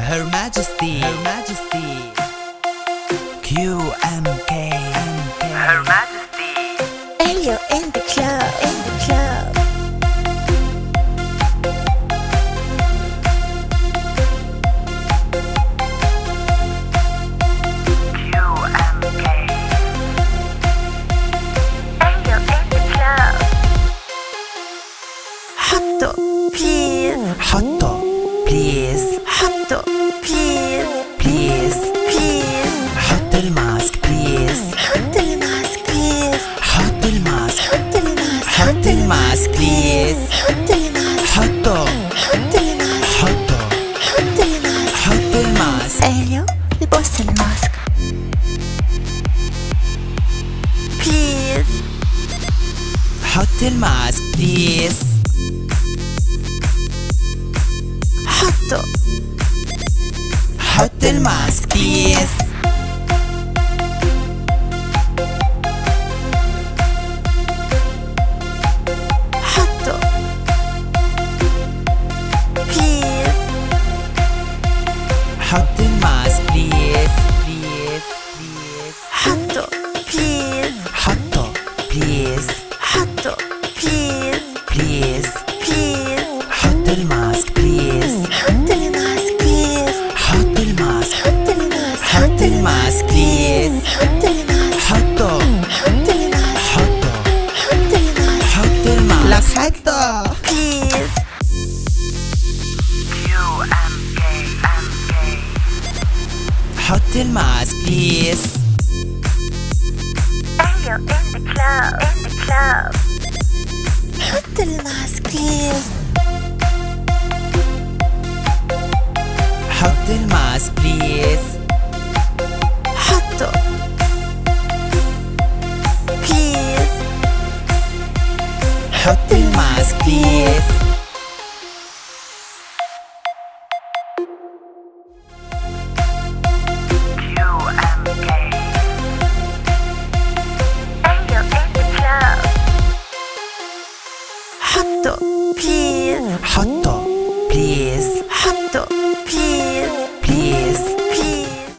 Her Majesty, Her Majesty. QMK, Her Majesty. Elio in the club, in the club. QMK. Elio in the club. Hot dog, please. Hot dog, please. Hot dog, please. Please. Please. حط الماسك please. حط الماسك please. حط الماسك. حط الماسك. حط الماسك please. حط الماسك. حطه. حط الماسك. حطه. حط الماسك. حط الماسك. اليو البس الماسك please. حط الماسك please. حطه. حط الماسك please. حطه please. حط الماسك please. Please. Please. حطه please. حطه please. حطه please. Please. please. حط الماسك please. حط الماسك please. حط الماسك. حط الماسك. حط الماسك please. حط الماسك. حطه. حط الماسك. حطه. حط الماسك حط الماسك. حطه. please. حط الماسك please. Elio in the club, in the club. حط الماسك please. حط الماسك please. حطه please. حط الماسك please.